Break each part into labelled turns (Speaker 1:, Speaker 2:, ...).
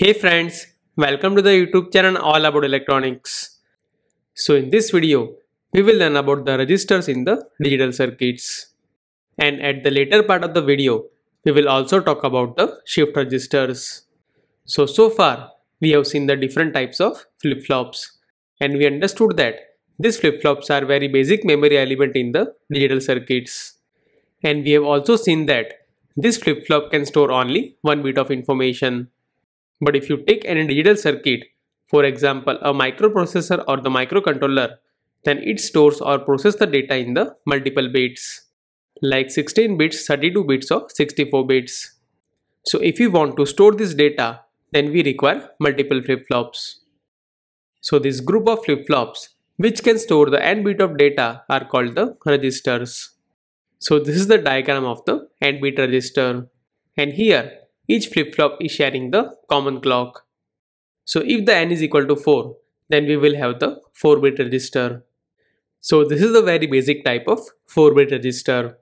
Speaker 1: Hey friends, welcome to the YouTube channel all about electronics. So in this video, we will learn about the registers in the digital circuits. And at the later part of the video, we will also talk about the shift registers. So far, we have seen the different types of flip-flops. And we understood that these flip-flops are very basic memory element in the digital circuits. And we have also seen that this flip-flop can store only one bit of information. But if you take any digital circuit, for example a microprocessor or the microcontroller, then it stores or processes the data in the multiple bits, like 16 bits, 32 bits or 64 bits. So if we want to store this data, then we require multiple flip-flops. So this group of flip-flops which can store the n bit of data are called the registers. So this is the diagram of the n bit register, and here each flip-flop is sharing the common clock. So if the n is equal to 4, then we will have the 4-bit register. So this is the very basic type of 4-bit register.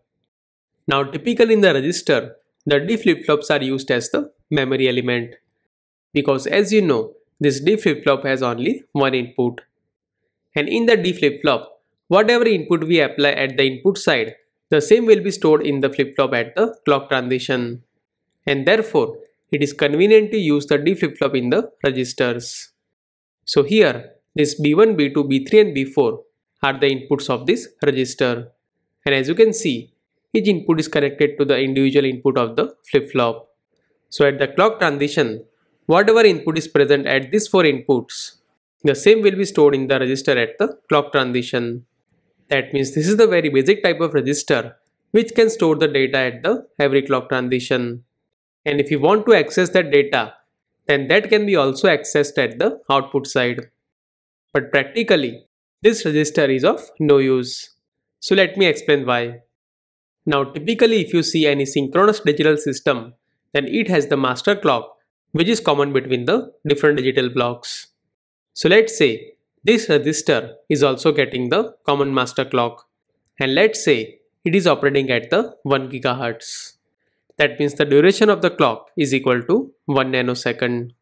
Speaker 1: Now typically in the register, the D flip-flops are used as the memory element. Because as you know, this D flip-flop has only one input. And in the D flip-flop, whatever input we apply at the input side, the same will be stored in the flip-flop at the clock transition. And therefore, it is convenient to use the D flip-flop in the registers. So here, this B1, B2, B3 and B4 are the inputs of this register. And as you can see, each input is connected to the individual input of the flip-flop. So at the clock transition, whatever input is present at these 4 inputs, the same will be stored in the register at the clock transition. That means this is the very basic type of register which can store the data at the every clock transition. And if you want to access that data, then that can be also accessed at the output side. But practically, this register is of no use. So let me explain why. Now typically if you see any synchronous digital system, then it has the master clock which is common between the different digital blocks. So let's say this register is also getting the common master clock, and let's say it is operating at the 1 GHz. That means the duration of the clock is equal to 1 nanosecond.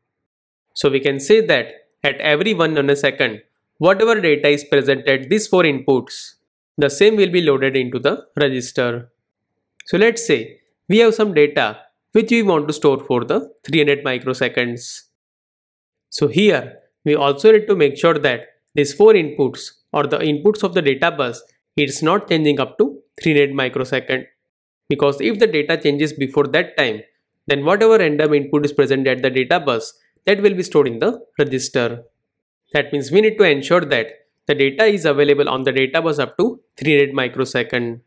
Speaker 1: So we can say that at every 1 nanosecond, whatever data is present at these 4 inputs, the same will be loaded into the register. So let's say we have some data which we want to store for the 300 microseconds. So here we also need to make sure that these 4 inputs or the inputs of the data bus is not changing up to 300 microsecond. Because if the data changes before that time, then whatever random input is present at the data bus, that will be stored in the register. That means we need to ensure that the data is available on the data bus up to 300 microsecond.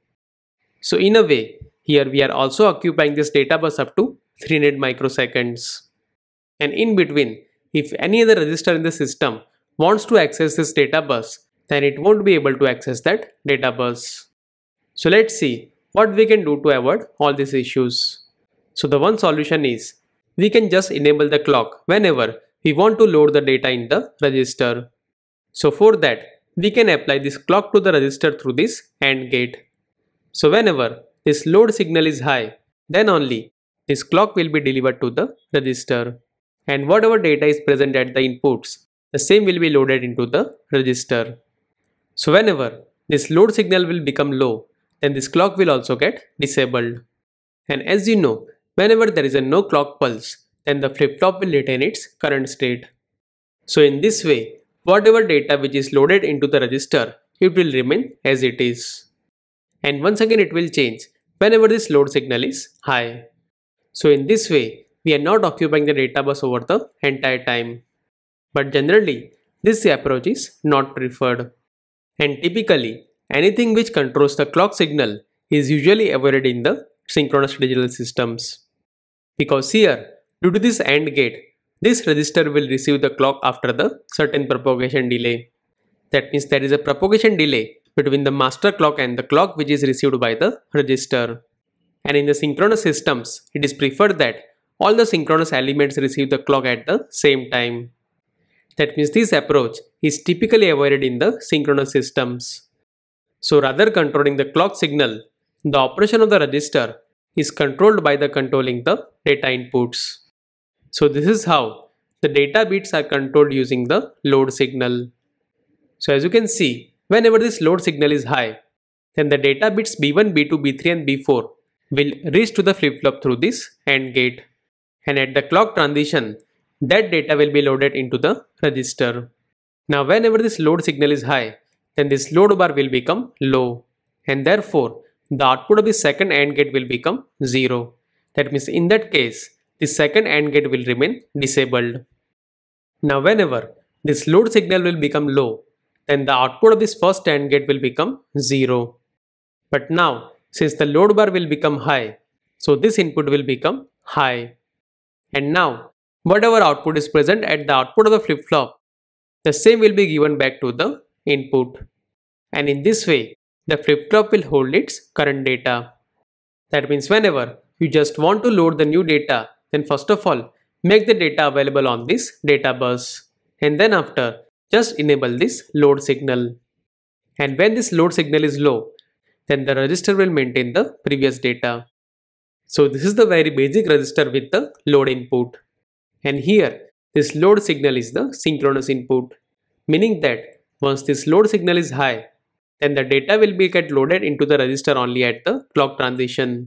Speaker 1: So in a way, here we are also occupying this data bus up to 300 microseconds. And in between, if any other register in the system wants to access this data bus, then it won't be able to access that data bus. So let's see what we can do to avoid all these issues. So the one solution is, we can just enable the clock whenever we want to load the data in the register. So for that, we can apply this clock to the register through this AND gate. So whenever this load signal is high, then only this clock will be delivered to the register. And whatever data is present at the inputs, the same will be loaded into the register. So whenever this load signal will become low, then this clock will also get disabled. And as you know, whenever there is a no clock pulse, then the flip-flop will retain its current state. So in this way, whatever data which is loaded into the register, it will remain as it is. And once again it will change whenever this load signal is high. So in this way, we are not occupying the data bus over the entire time. But generally, this approach is not preferred. And typically, anything which controls the clock signal is usually avoided in the synchronous digital systems. Because here, due to this AND gate, this register will receive the clock after the certain propagation delay. That means there is a propagation delay between the master clock and the clock which is received by the register. And in the synchronous systems, it is preferred that all the synchronous elements receive the clock at the same time. That means this approach is typically avoided in the synchronous systems. So rather controlling the clock signal, the operation of the register is controlled by the controlling the data inputs. So this is how the data bits are controlled using the load signal. So as you can see, whenever this load signal is high, then the data bits B1, B2, B3 and B4 will reach to the flip-flop through this AND gate. And at the clock transition, that data will be loaded into the register. Now whenever this load signal is high, then this load bar will become low, and therefore the output of the second AND gate will become 0. That means in that case, the second AND gate will remain disabled. Now whenever this load signal will become low, then the output of this first AND gate will become 0. But now, since the load bar will become high, so this input will become high. And now, whatever output is present at the output of the flip-flop, the same will be given back to the input. And in this way, the flip-flop will hold its current data. That means whenever you just want to load the new data, then first of all, make the data available on this data bus. And then after, just enable this load signal. And when this load signal is low, then the register will maintain the previous data. So this is the very basic register with the load input. And here, this load signal is the synchronous input, meaning that once this load signal is high, then the data will be get loaded into the register only at the clock transition.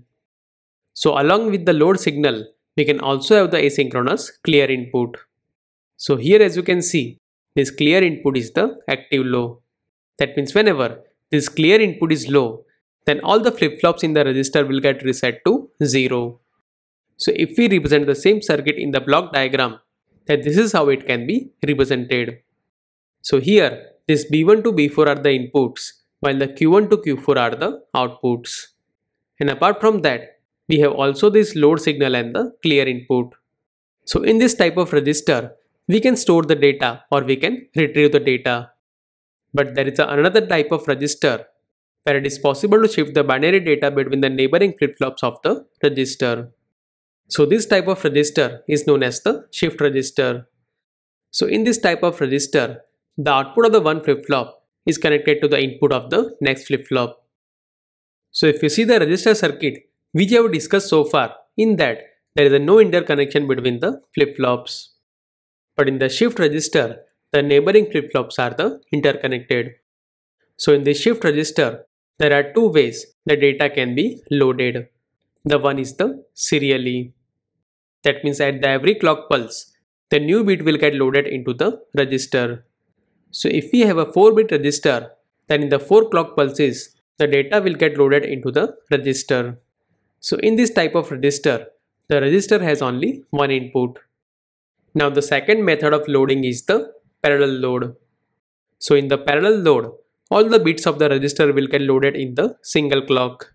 Speaker 1: So along with the load signal, we can also have the asynchronous clear input. So here as you can see, this clear input is the active low. That means whenever this clear input is low, then all the flip-flops in the register will get reset to 0. So if we represent the same circuit in the block diagram, then this is how it can be represented. So here, this B1 to B4 are the inputs, while the Q1 to Q4 are the outputs. And apart from that, we have also this load signal and the clear input. So in this type of register, we can store the data or we can retrieve the data. But there is another type of register where it is possible to shift the binary data between the neighboring flip-flops of the register. So this type of register is known as the shift register. So in this type of register, the output of the one flip-flop is connected to the input of the next flip-flop. So if you see the register circuit which we have discussed so far, in that there is no interconnection between the flip-flops. But in the shift register, the neighboring flip-flops are the interconnected. So in the shift register, there are two ways the data can be loaded. The one is the serially. That means at the every clock pulse, the new bit will get loaded into the register. So if we have a 4-bit register, then in the 4 clock pulses, the data will get loaded into the register. So in this type of register, the register has only one input. Now the second method of loading is the parallel load. So in the parallel load, all the bits of the register will get loaded in the single clock.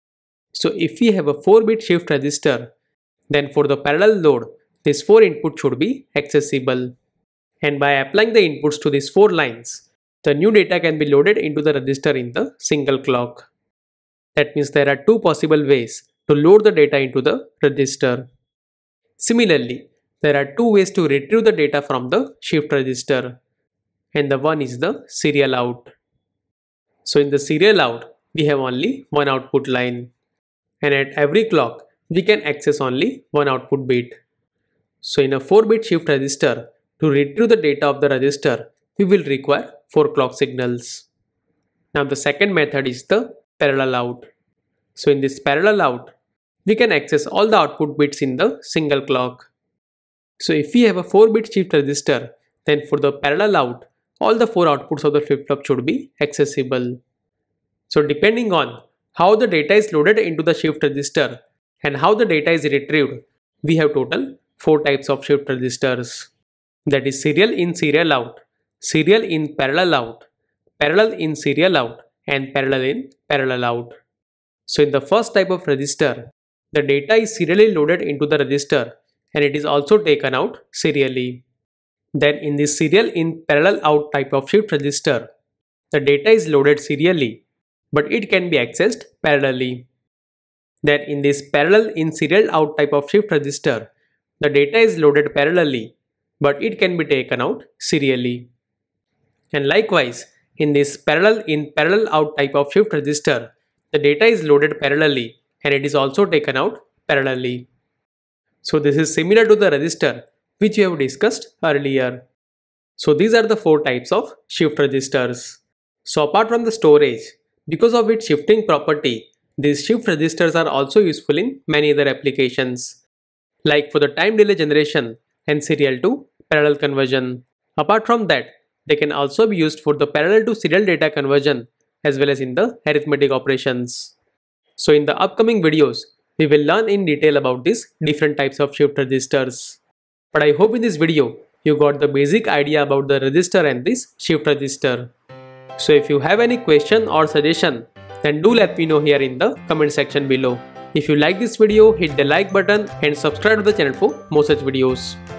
Speaker 1: So if we have a 4-bit shift register, then for the parallel load, this 4 input should be accessible. And by applying the inputs to these 4 lines, the new data can be loaded into the register in the single clock. That means there are 2 possible ways to load the data into the register. Similarly, there are 2 ways to retrieve the data from the shift register. And the one is the serial out. So in the serial out, we have only one output line. And at every clock, we can access only one output bit. So in a 4-bit shift register, to retrieve the data of the register, we will require 4 clock signals. Now the second method is the parallel out. So in this parallel out, we can access all the output bits in the single clock. So if we have a 4-bit shift register, then for the parallel out, all the 4 outputs of the flip-flop should be accessible. So depending on how the data is loaded into the shift register and how the data is retrieved, we have total 4 types of shift registers. That is serial in serial out, serial in parallel out, parallel in serial out, and parallel in parallel out. So in the first type of register, the data is serially loaded into the register and it is also taken out serially. Then in this serial in parallel out type of shift register, the data is loaded serially, but it can be accessed parallelly. Then in this parallel in serial out type of shift register, the data is loaded parallelly, but it can be taken out serially. And likewise, in this parallel in parallel out type of shift register, the data is loaded parallelly and it is also taken out parallelly. So this is similar to the register which we have discussed earlier. So these are the four types of shift registers. So apart from the storage, because of its shifting property, these shift registers are also useful in many other applications, like for the time delay generation and serial to parallel conversion. Apart from that, they can also be used for the parallel to serial data conversion as well as in the arithmetic operations. So in the upcoming videos, we will learn in detail about these different types of shift registers. But I hope in this video, you got the basic idea about the register and this shift register. So if you have any question or suggestion, then do let me know here in the comment section below. If you like this video, hit the like button and subscribe to the channel for more such videos.